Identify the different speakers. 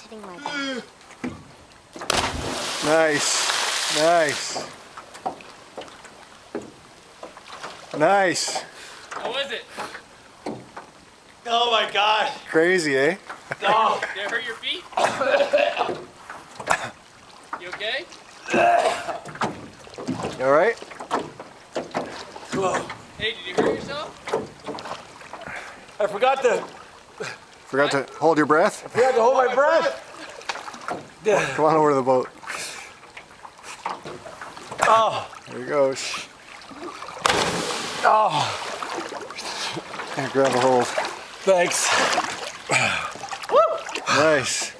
Speaker 1: hitting my back.
Speaker 2: Nice. Nice. Nice.
Speaker 3: How was it?
Speaker 4: Oh my God.
Speaker 2: Crazy, eh?
Speaker 3: Oh, did it hurt your feet? You okay?
Speaker 2: You alright?
Speaker 4: Whoa.
Speaker 3: Hey, did you hurt yourself?
Speaker 4: I forgot to
Speaker 2: hold your breath?
Speaker 4: hold my breath.
Speaker 2: Come on over to the boat.
Speaker 4: Oh.
Speaker 2: There he goes.
Speaker 4: Oh.
Speaker 2: And grab a hold.
Speaker 4: Thanks.
Speaker 2: Nice.